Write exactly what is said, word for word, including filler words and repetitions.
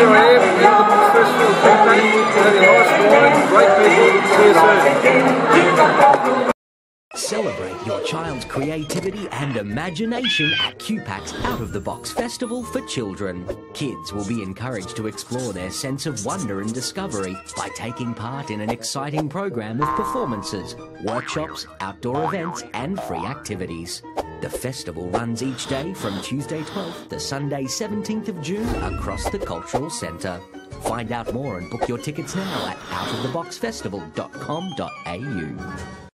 here I am at the Box Festival of Q PAC, having a nice wine, great people. See you soon. Celebrate your child's creativity and imagination at Q PAC's Out of the Box Festival for Children. Kids will be encouraged to explore their sense of wonder and discovery by taking part in an exciting program of performances, workshops, outdoor events and free activities. The festival runs each day from Tuesday twelfth to Sunday seventeenth of June across the Cultural Centre. Find out more and book your tickets now at out of the box festival dot com dot a u.